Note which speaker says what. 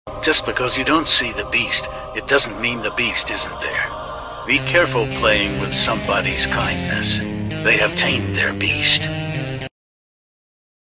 Speaker 1: Just because you don't see the beast, it doesn't mean the beast isn't there. Be careful playing with somebody's kindness. They have tamed their beast.